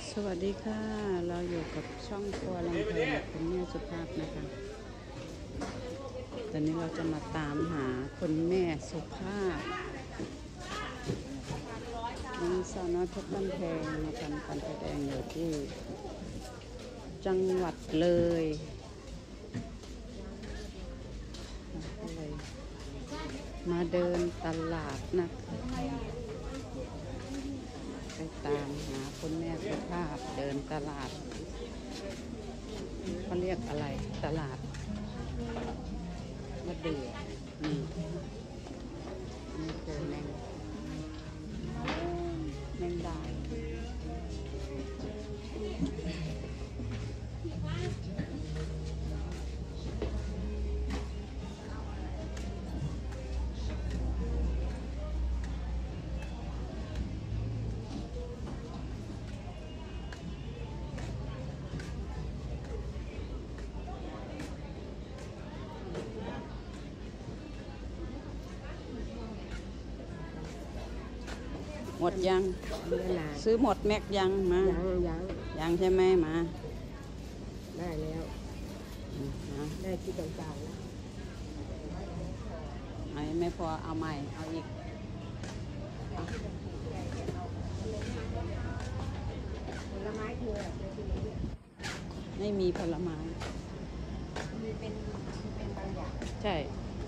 สวัสดีค่ะ เราอยู่กับช่องครัวลำเพลินคุณแม่สุภาพนะคะ ตอนนี้เราจะมาตามหาคุณแม่สุภาพมีสาวน้อยเพชรบ้านแพงมาทำการแสดงอยู่ที่จังหวัดเลยก็เลยมาเดินตลาดนะคะไปตามหาคุณแม่สุภาพเดินตลาดเขาเรียกอะไรตลาดมะเดื่อนี่คือแมงดาหมดยังซื้อหมดแม็กยังมายังใช่ไหมมาได้แล้วได้ที่ต่างๆแล้วไม่พอเอาใหม่เอาอีกผลไม้คือไม่มีผลไม้มีเป็นบางอย่างใช่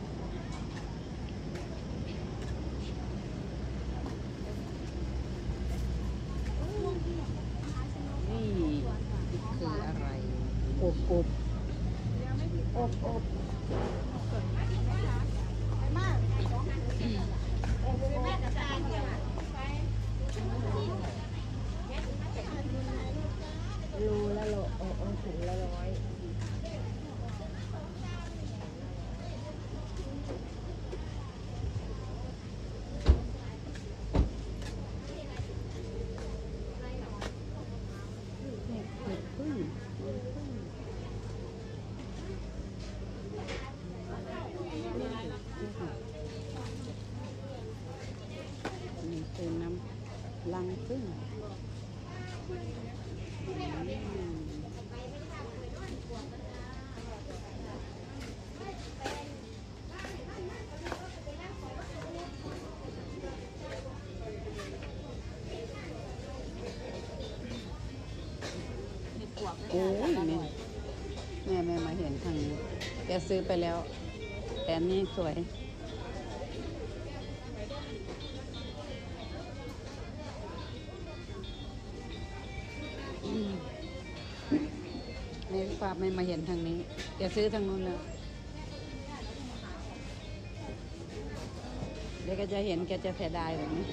นี่คืออะไรอบอบโลละโลถุงละ100 นี่คือน้ำลังพึ่งโอ้ยแม่มาเห็นทางนี้แกซื้อไปแล้วแต่นี่สวยในภาพไม่มาเห็นทางนี้แกซื้อทางนู้นแล้วเดี๋ยวแกจะเห็นแกจะเสียดายแบบนี้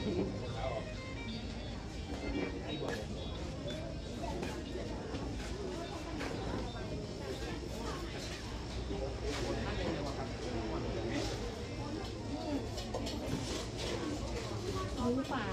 หมูป่า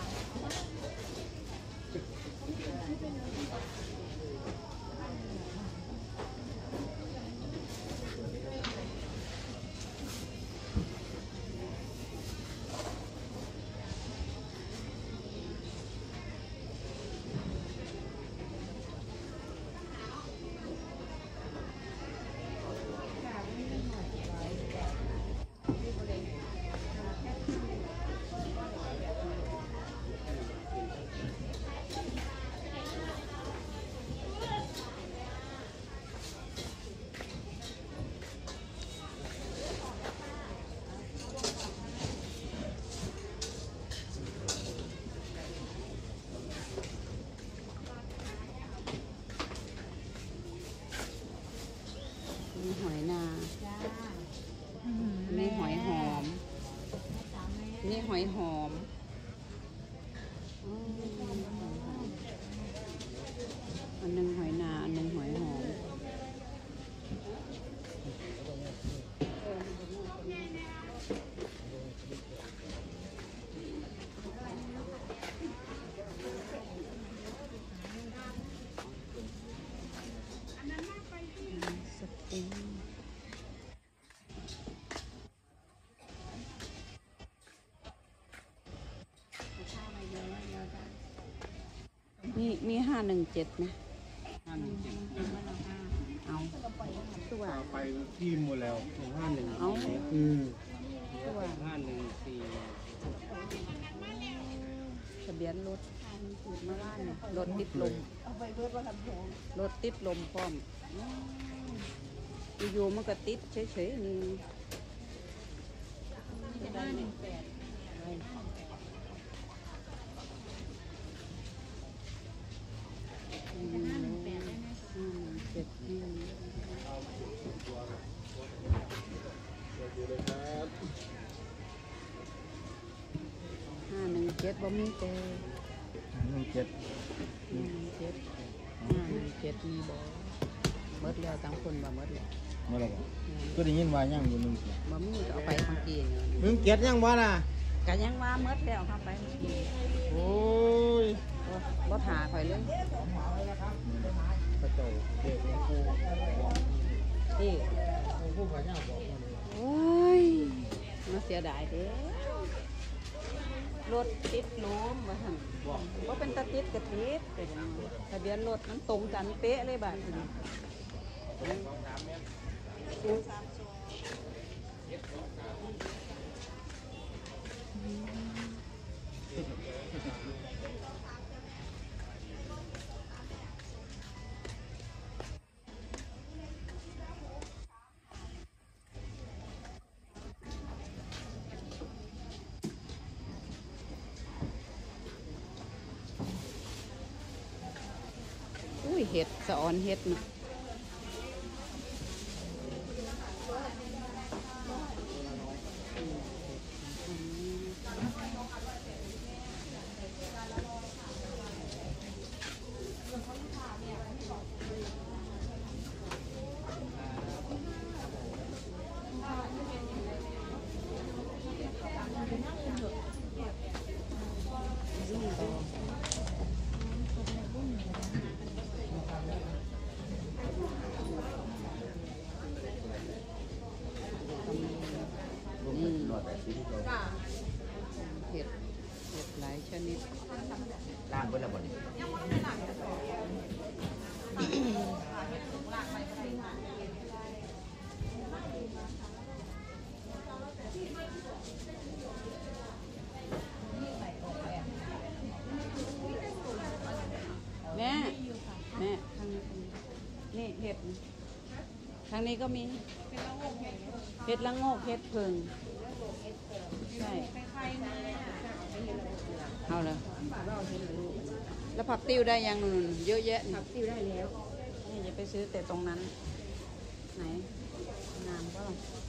มีหอยนามีหอยหอมนี่หอยหอมอันนึงหอยนาอันนึงหอยหอมสติงนี่มี517ไหม 517 เอาตัวเอาไปที่หมดแล้ว151 เอาตัว514 ทะเบียนรถมาว่านเนี่ยรถติดลมรถติดลมพร้อมอยู่ๆมันก็ติดเฉยๆนี่517บ่มีแต่517มีบ่เมิดแล้วทั้งคนบ่เมิดแล้วเมื่อไหร่ก็ได้ยินว่ายังอยู่1 บ่มีก็เอาไปเมื่อกี้ 17ยังบ่ล่ะก็ยังว่าเมิดแล้วครับไปเมื่อกี้โอ้ยบ่ถ่าข่อยเลยกระโจกเด็กครูที่ผู้พญาบอกมาเลยโอ้ยมาเสียดายเด้รถติดล้มว่าหั่นบ่เป็นตาติดก็ติดไปจังว่าทะเบียนรถมันตรงกันเป๊ะเลยบาดนี้อุ้ยเห็ดสะออนเห็ดนะเห็ดหลายชนิดล่างเพิ่นละบ่นี่แม่ทางนี้นี่เห็ดทางนี้ก็มีเห็ดละโงกเห็ดเพิงใช่เอาเลยแล้วผักติ้วได้ยังนู่นเยอะแยะนี่ผักติ้วได้แล้วนี่อย่าไปซื้อแต่ตรงนั้นไหนงามก็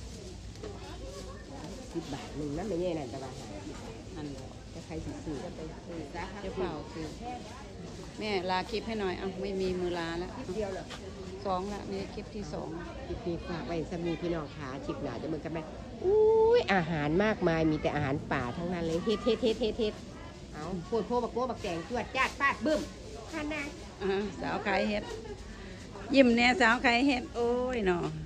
10 บาทหนึ่งนั่นไม่แย่นั่นแต่ว่านั่นแหละจะใครสิซื้อจะไปซื้อซะเจ้าเปล่าคือแม่ลาคลิปให้หน่อยอ่ะไม่มีมือลาแล้วเดียวเหรอ 2ละนี่คลิปที่ 2 คลิปนี้ฝากไว้สมีพี่น้องขาคลิปหนาจะเหมือนกันไหมอุ้ยอาหารมากมายมีแต่อาหารป่าทั้งนั้นเลยเฮ็ดเอาโพดโพบักโก้บักแตงจวดจ้าดปาดบึ้มข้านาสาวขายเห็ดยิ้มแน่สาวขายเห็ดโอ้ยเนาะ